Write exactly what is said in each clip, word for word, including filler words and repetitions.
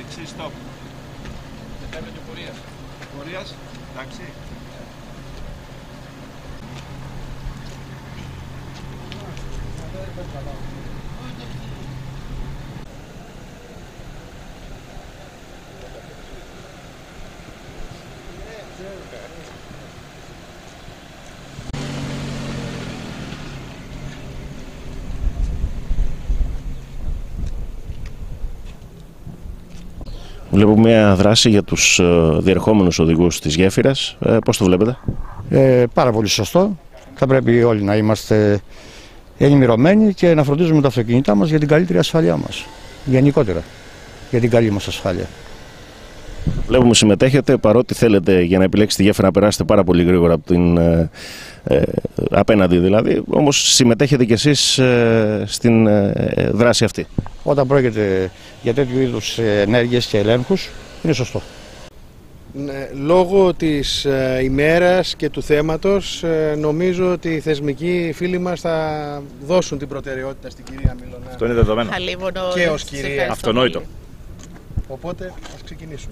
Έξι, stop. Και θέμα και πορείας. Πορείας, εντάξει. Βλέπουμε μια δράση για τους διερχόμενους οδηγούς της γέφυρας. Ε, πώς το βλέπετε? Ε, πάρα πολύ σωστό. Θα πρέπει όλοι να είμαστε ενημερωμένοι και να φροντίζουμε τα αυτοκίνητά μας για την καλύτερη ασφάλειά μας. Γενικότερα, για την καλή μας ασφάλεια. Βλέπουμε συμμετέχετε, παρότι θέλετε για να επιλέξετε τη γέφυρα να περάσετε πάρα πολύ γρήγορα από την ε, ε, απέναντι δηλαδή, όμως συμμετέχετε κι εσείς ε, στην ε, δράση αυτή. Όταν πρόκειται για τέτοιου είδους ενέργειες και ελέγχους, είναι σωστό. Ναι, λόγω της ε, ημέρας και του θέματος, ε, νομίζω ότι οι θεσμικοί φίλοι μας θα δώσουν την προτεραιότητα στην κυρία Μιλωνά. Αυτό είναι δεδομένο. Χαλίμωνο, και ως κυρία. Αυτονόητο. Οπότε ας ξεκινήσουμε.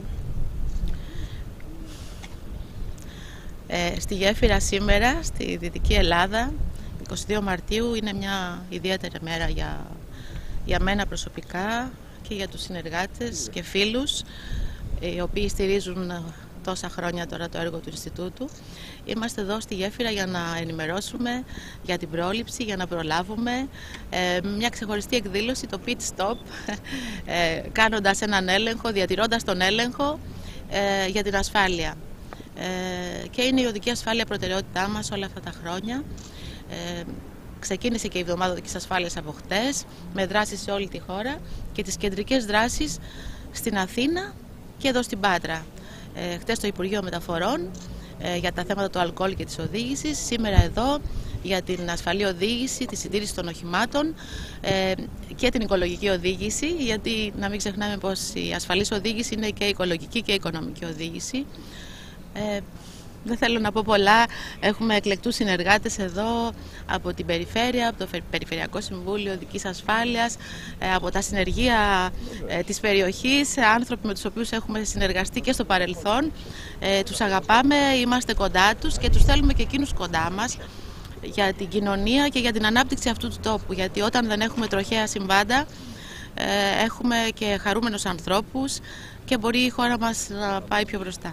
Ε, στη γέφυρα σήμερα, στη Δυτική Ελλάδα, είκοσι δύο Μαρτίου, είναι μια ιδιαίτερη μέρα για, για μένα προσωπικά και για τους συνεργάτες και φίλους, οι οποίοι στηρίζουν τόσα χρόνια τώρα το έργο του Ινστιτούτου. Είμαστε εδώ στη γέφυρα για να ενημερώσουμε για την πρόληψη, για να προλάβουμε ε, μια ξεχωριστή εκδήλωση, το pit stop, ε, κάνοντας έναν έλεγχο, διατηρώντας τον έλεγχο ε, για την ασφάλεια. Ε, και είναι η οδική ασφάλεια προτεραιότητά μας όλα αυτά τα χρόνια. Ε, ξεκίνησε και η εβδομάδα οδικής ασφάλειας από χτες, με δράσεις σε όλη τη χώρα και τις κεντρικές δράσεις στην Αθήνα και εδώ στην Πάτρα. Ε, χτες στο Υπουργείο Μεταφορών ε, για τα θέματα του αλκοόλ και της οδήγησης, σήμερα εδώ για την ασφαλή οδήγηση, τη συντήρηση των οχημάτων ε, και την οικολογική οδήγηση, γιατί να μην ξεχνάμε πως η ασφαλής οδήγηση είναι και οικολογική και οικονομική οδήγηση. Ε, δεν θέλω να πω πολλά, έχουμε εκλεκτούς συνεργάτες εδώ από την Περιφέρεια, από το Περιφερειακό Συμβούλιο Οδικής Ασφάλειας, ε, από τα συνεργεία ε, της περιοχής, άνθρωποι με τους οποίους έχουμε συνεργαστεί και στο παρελθόν. Ε, τους αγαπάμε, είμαστε κοντά τους και τους θέλουμε και εκείνους κοντά μας για την κοινωνία και για την ανάπτυξη αυτού του τόπου, γιατί όταν δεν έχουμε τροχαία συμβάντα ε, έχουμε και χαρούμενους ανθρώπους και μπορεί η χώρα μας να πάει πιο μπροστά.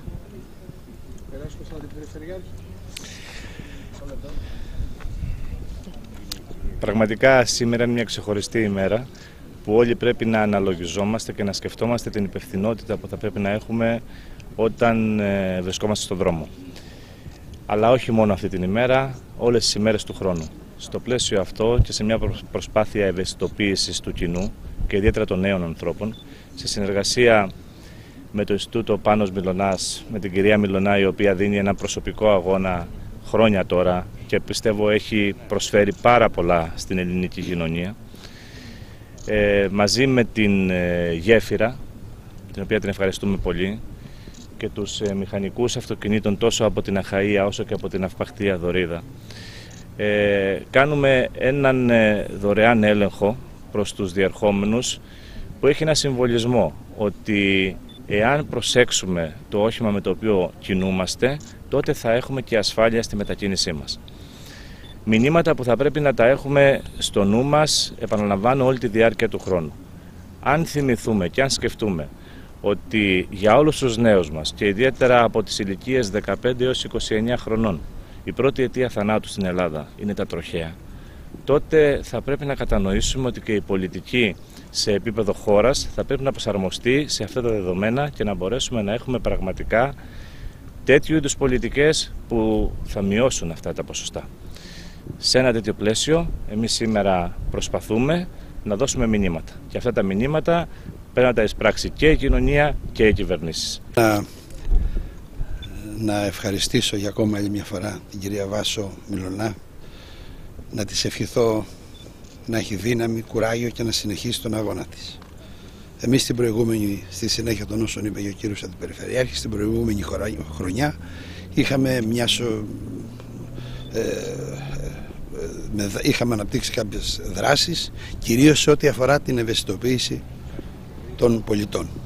Πραγματικά σήμερα είναι μια ξεχωριστή ημέρα που όλοι πρέπει να αναλογιζόμαστε και να σκεφτόμαστε την υπευθυνότητα που θα πρέπει να έχουμε όταν ε, βρισκόμαστε στον δρόμο. Αλλά όχι μόνο αυτή την ημέρα, όλες τις ημέρες του χρόνου. Στο πλαίσιο αυτό και σε μια προσπάθεια ευαισθητοποίησης του κοινού και ιδιαίτερα των νέων ανθρώπων, σε συνεργασία με το Ινστιτούτο Πάνος Μιλωνάς, με την κυρία Μιλωνά, η οποία δίνει ένα προσωπικό αγώνα χρόνια τώρα και πιστεύω έχει προσφέρει πάρα πολλά στην ελληνική κοινωνία. Ε, μαζί με την ε, γέφυρα, την οποία την ευχαριστούμε πολύ, και τους ε, μηχανικούς αυτοκινήτων τόσο από την Αχαΐα όσο και από την Αυπαχτία Δωρίδα, ε, κάνουμε έναν ε, δωρεάν έλεγχο προς τους διερχόμενους που έχει ένα συμβολισμό ότι εάν προσέξουμε το όχημα με το οποίο κινούμαστε, τότε θα έχουμε και ασφάλεια στη μετακίνησή μας. Μηνύματα που θα πρέπει να τα έχουμε στο νου μας, επαναλαμβάνω, όλη τη διάρκεια του χρόνου. Αν θυμηθούμε και αν σκεφτούμε ότι για όλους τους νέους μας και ιδιαίτερα από τις ηλικίες δεκαπέντε έως είκοσι εννέα χρονών η πρώτη αιτία θανάτου στην Ελλάδα είναι τα τροχαία, τότε θα πρέπει να κατανοήσουμε ότι και η πολιτική σε επίπεδο χώρας θα πρέπει να προσαρμοστεί σε αυτά τα δεδομένα και να μπορέσουμε να έχουμε πραγματικά τέτοιου είδους πολιτικές που θα μειώσουν αυτά τα ποσοστά. Σε ένα τέτοιο πλαίσιο, εμείς σήμερα προσπαθούμε να δώσουμε μηνύματα. Και αυτά τα μηνύματα πρέπει να τα εισπράξει και η κοινωνία και οι κυβερνήσεις. Να, να ευχαριστήσω για ακόμα άλλη μια φορά την κυρία Βάσο Μιλωνά, να της ευχηθώ να έχει δύναμη, κουράγιο και να συνεχίσει τον αγώνα της. Εμείς στην προηγούμενη, στη συνέχεια των όσων είπε και ο κύριος Αντιπεριφερειάρχης, στην προηγούμενη χρονιά είχαμε μια σο, ε, ε, είχαμε αναπτύξει κάποιες δράσεις, κυρίως σε ό,τι αφορά την ευαισθητοποίηση των πολιτών.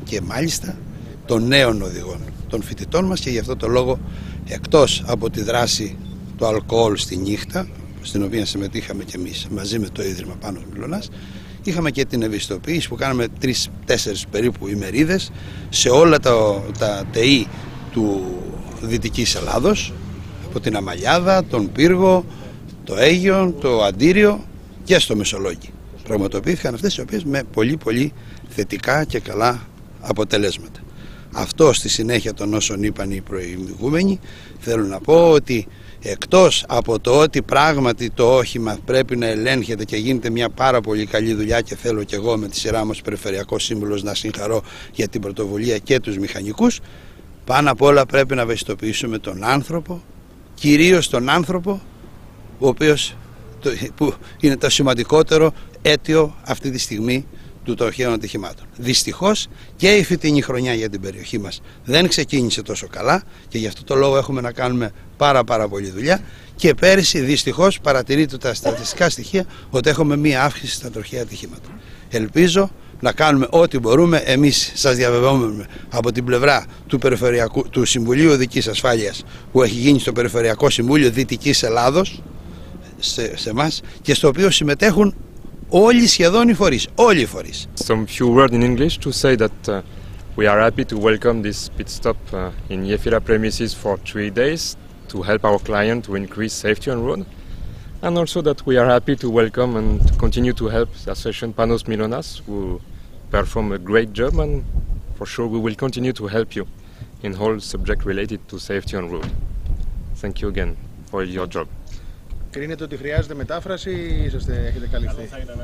και μάλιστα των νέων οδηγών, των φοιτητών μας, και γι' αυτό το λόγο, εκτός από τη δράση του αλκοόλ στη νύχτα, στην οποία συμμετείχαμε και εμείς μαζί με το Ίδρυμα Πάνος Μιλωνάς, είχαμε και την ευαισθητοποίηση που κάναμε τρεις-τέσσερις περίπου ημερίδες σε όλα τα, τα ΤΕΗ του Δυτικής Ελλάδος, από την Αμαλιάδα, τον Πύργο, το Αίγιον, το Αντίριο και στο Μεσολόγγι. Πραγματοποιήθηκαν αυτές οι οποίες με πολύ πολύ θετικά και καλά αποτελέσματα. Αυτό στη συνέχεια των όσων είπαν οι προηγούμενοι, θέλω να πω ότι εκτός από το ότι πράγματι το όχημα πρέπει να ελέγχεται και γίνεται μια πάρα πολύ καλή δουλειά, και θέλω και εγώ με τη σειρά μου ως Περιφερειακός Σύμβουλος να συγχαρώ για την πρωτοβουλία και τους μηχανικούς, πάνω απ' όλα πρέπει να ευαισθητοποιήσουμε τον άνθρωπο, κυρίως τον άνθρωπο, ο οποίος που είναι το σημαντικότερο αίτιο αυτή τη στιγμή του τροχαίων ατυχημάτων. Δυστυχώς και η φετινή χρονιά για την περιοχή μας δεν ξεκίνησε τόσο καλά, και γι' αυτό το λόγο έχουμε να κάνουμε πάρα πάρα πολλή δουλειά, και πέρυσι δυστυχώς παρατηρείται τα στατιστικά στοιχεία ότι έχουμε μία αύξηση στα τροχαία ατυχήματα. Ελπίζω να κάνουμε ό,τι μπορούμε. Εμείς σας διαβεβαιώνουμε από την πλευρά του, Περιφερειακού, του Συμβουλίου Οδικής Ασφάλειας που έχει γίνει στο Περιφερειακό Συμβούλιο Δυτικής Ελλάδος σε, σε εμάς, και στο οποίο συμμετέχουν όλοι σχεδόν οι φορείς, όλοι οι φορείς. Some few words in English to say that uh, we are happy to welcome this pit stop uh, in Gefyra premises for three days to help our client to increase safety on road, and also that we are happy to welcome and to continue to help the association Panos Mylonas, who perform a great job, and for sure we will continue to help you in all subject related to safety on road. Thank you again for your job. Κρίνετε ότι χρειάζεται μετάφραση ή είσαστε, έχετε καλυφθεί?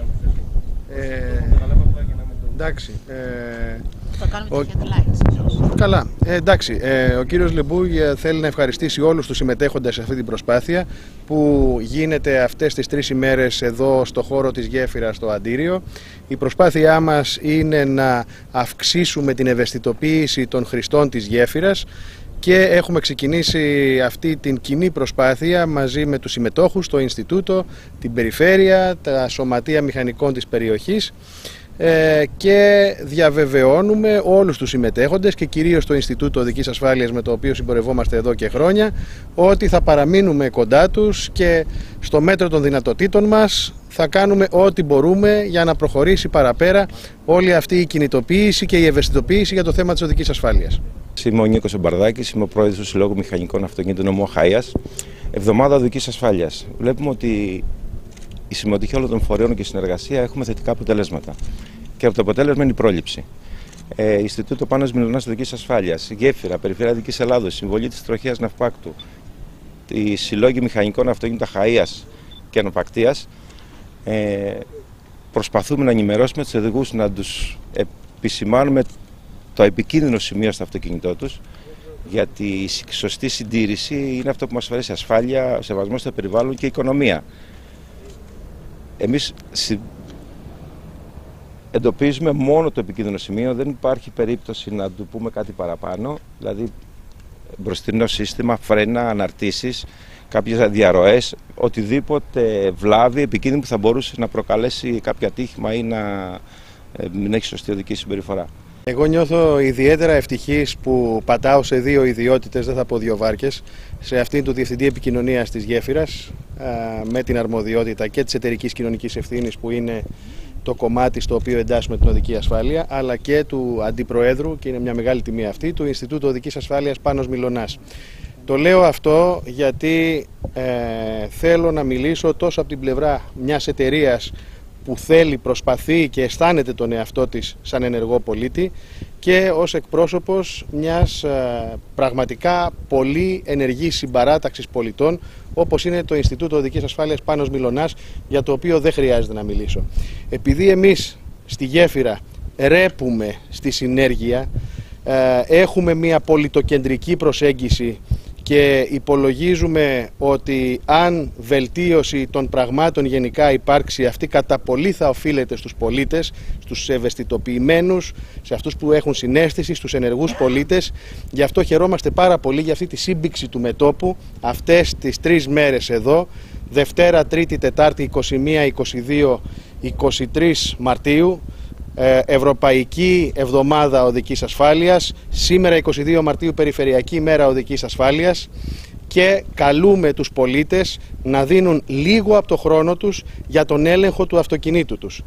Ε, εντάξει. Ε, Θα κάνουμε τις headlines. Καλά. Ε, εντάξει. Ε, ο κύριος Λεμπού θέλει να ευχαριστήσει όλους τους συμμετέχοντες σε αυτή την προσπάθεια που γίνεται αυτές τις τρεις ημέρες εδώ στο χώρο της Γέφυρας στο Αντίριο. Η προσπάθειά μας είναι να αυξήσουμε την ευαισθητοποίηση των χρηστών της Γέφυρας, και έχουμε ξεκινήσει αυτή την κοινή προσπάθεια μαζί με τους συμμετόχους, το Ινστιτούτο, την Περιφέρεια, τα Σωματεία Μηχανικών της περιοχής, ε, και διαβεβαιώνουμε όλους τους συμμετέχοντες και κυρίως το Ινστιτούτο Οδικής Ασφάλειας, με το οποίο συμπορευόμαστε εδώ και χρόνια, ότι θα παραμείνουμε κοντά τους και στο μέτρο των δυνατοτήτων μας θα κάνουμε ό,τι μπορούμε για να προχωρήσει παραπέρα όλη αυτή η κινητοποίηση και η ευαισθητοποίηση για το θέμα της οδικής ασφάλειας. Είμαι ο Νίκος Εμπαρδάκης, είμαι ο πρόεδρος του Συλλόγου Μηχανικών Αυτοκινήτων νομού Αχαΐας. Εβδομάδα οδικής ασφάλειας. Βλέπουμε ότι η συμμετοχή όλων των φορέων και η συνεργασία έχουμε θετικά αποτελέσματα. Και από το αποτέλεσμα είναι η πρόληψη. Ε, Ινστιτούτο Πάνος Μιλωνάς Οδικής Ασφάλειας, Γέφυρα, Περιφέρεια Δυτικής Ελλάδος, Συμβολή της Τροχαίας Ναυπάκτου, οι Συλλόγοι Μηχανικών Αυτοκινήτων Αχαΐας και Αναπακτείας. Ε, προσπαθούμε να ενημερώσουμε τους οδηγούς, να τους επισημάνουμε το επικίνδυνο σημείο στο αυτοκίνητό τους, γιατί η σωστή συντήρηση είναι αυτό που μας φέρει σε ασφάλεια, σεβασμό στο περιβάλλον και οικονομία. Εμείς εντοπίζουμε μόνο το επικίνδυνο σημείο, δεν υπάρχει περίπτωση να του πούμε κάτι παραπάνω, δηλαδή μπροστινό σύστημα, φρένα, αναρτήσεις, κάποιες διαρροές, οτιδήποτε βλάβη, επικίνδυνο που θα μπορούσε να προκαλέσει κάποιο ατύχημα ή να μην έχει σωστή οδική συμπεριφορά. Εγώ νιώθω ιδιαίτερα ευτυχής που πατάω σε δύο ιδιότητες, δεν θα πω δύο βάρκες, σε αυτήν του Διευθυντή Επικοινωνίας της Γέφυρας, με την αρμοδιότητα και της εταιρικής κοινωνικής ευθύνης που είναι το κομμάτι στο οποίο εντάσσουμε την οδική ασφάλεια, αλλά και του Αντιπροέδρου, και είναι μια μεγάλη τιμή αυτή, του Ινστιτούτου Οδικής Ασφάλειας Πάνος Μιλωνάς. Το λέω αυτό γιατί ε, θέλω να μιλήσω τόσο από την πλευρά μιας εταιρείας που θέλει, προσπαθεί και αισθάνεται τον εαυτό της σαν ενεργό πολίτη, και ως εκπρόσωπος μιας ε, πραγματικά πολύ ενεργής συμπαράταξης πολιτών, όπως είναι το Ινστιτούτο Οδικής Ασφάλειας Πάνος Μιλωνάς, για το οποίο δεν χρειάζεται να μιλήσω. Επειδή εμείς στη Γέφυρα ρέπουμε στη συνέργεια, ε, έχουμε μια πολιτοκεντρική προσέγγιση και υπολογίζουμε ότι αν βελτίωση των πραγμάτων γενικά υπάρξει, αυτή κατά πολύ θα οφείλεται στους πολίτες, στους ευαισθητοποιημένους, σε αυτούς που έχουν συναίσθηση, στους ενεργούς πολίτες. Γι' αυτό χαιρόμαστε πάρα πολύ για αυτή τη σύμπηξη του μετώπου αυτές τις τρεις μέρες εδώ, Δευτέρα, Τρίτη, Τετάρτη, είκοσι μία, είκοσι δύο, είκοσι τρεις Μαρτίου, Ευρωπαϊκή Εβδομάδα Οδικής Ασφάλειας, σήμερα εικοστή δεύτερη Μαρτίου Περιφερειακή Μέρα Οδικής Ασφάλειας, και καλούμε τους πολίτες να δίνουν λίγο από το χρόνο τους για τον έλεγχο του αυτοκινήτου τους.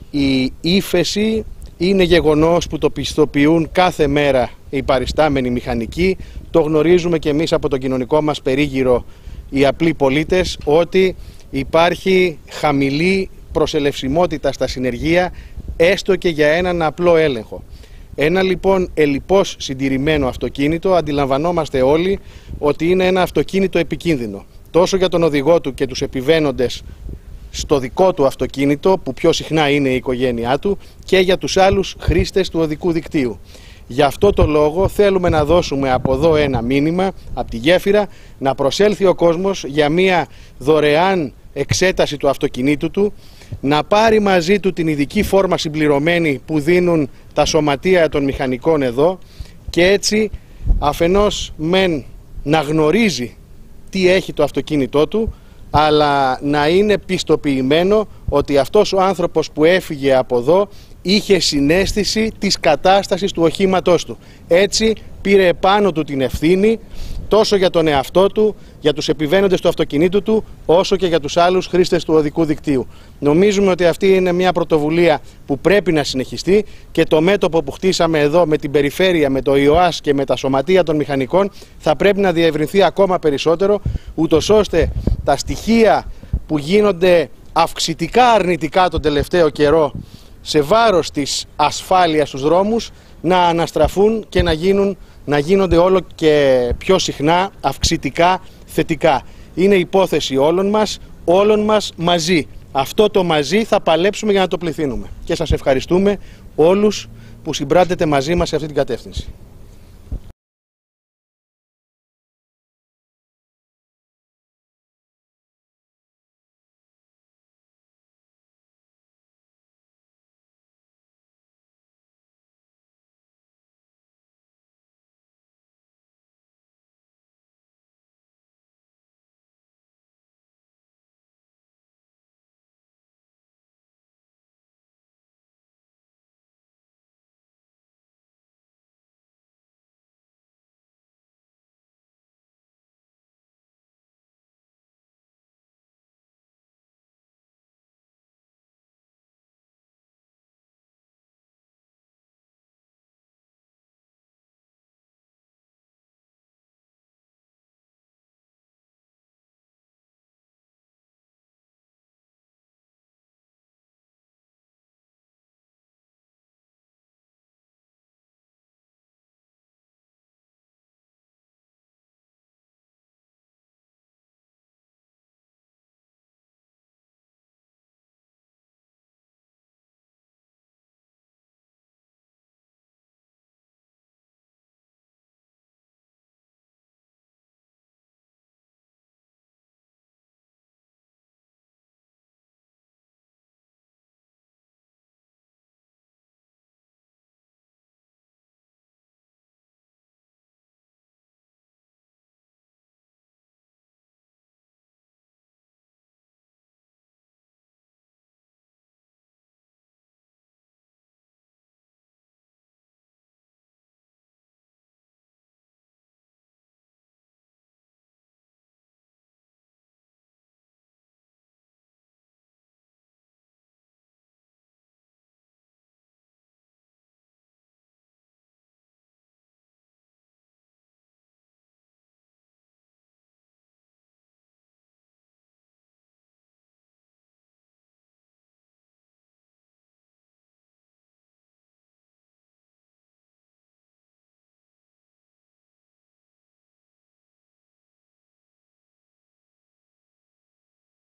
Η ύφεση είναι γεγονός που το πιστοποιούν κάθε μέρα οι παριστάμενοι μηχανικοί. Το γνωρίζουμε και εμείς από τον κοινωνικό μας περίγυρο οι απλοί πολίτες, ότι υπάρχει χαμηλή προσελευσιμότητα στα συνεργεία, έστω και για έναν απλό έλεγχο. Ένα λοιπόν ελλιπώς συντηρημένο αυτοκίνητο, αντιλαμβανόμαστε όλοι ότι είναι ένα αυτοκίνητο επικίνδυνο, τόσο για τον οδηγό του και τους επιβαίνοντες στο δικό του αυτοκίνητο, που πιο συχνά είναι η οικογένειά του, και για τους άλλους χρήστες του οδικού δικτύου. Γι' αυτό το λόγο θέλουμε να δώσουμε από εδώ ένα μήνυμα, από τη γέφυρα, να προσέλθει ο κόσμος για μια δωρεάν εξέταση του αυτοκινήτου του, να πάρει μαζί του την ειδική φόρμα συμπληρωμένη που δίνουν τα σωματεία των μηχανικών εδώ, και έτσι αφενός μεν να γνωρίζει τι έχει το αυτοκίνητό του, αλλά να είναι πιστοποιημένο ότι αυτός ο άνθρωπος που έφυγε από εδώ είχε συναίσθηση της κατάστασης του οχήματός του. Έτσι πήρε επάνω του την ευθύνη τόσο για τον εαυτό του, για τους επιβαίνοντες του αυτοκινήτου του, όσο και για τους άλλους χρήστες του οδικού δικτύου. Νομίζουμε ότι αυτή είναι μια πρωτοβουλία που πρέπει να συνεχιστεί, και το μέτωπο που χτίσαμε εδώ με την περιφέρεια, με το ΙΟΑΣ και με τα σωματεία των μηχανικών θα πρέπει να διευρυνθεί ακόμα περισσότερο, ούτως ώστε τα στοιχεία που γίνονται αυξητικά αρνητικά τον τελευταίο καιρό σε βάρος της ασφάλειας στους δρόμους να αναστραφούν και να, γίνουν, να γίνονται όλο και πιο συχνά αυξητικά θετικά. Είναι υπόθεση όλων μας, όλων μας μαζί. Αυτό το μαζί θα παλέψουμε για να το πληθύνουμε. Και σας ευχαριστούμε όλους που συμπράτετε μαζί μας σε αυτή την κατεύθυνση.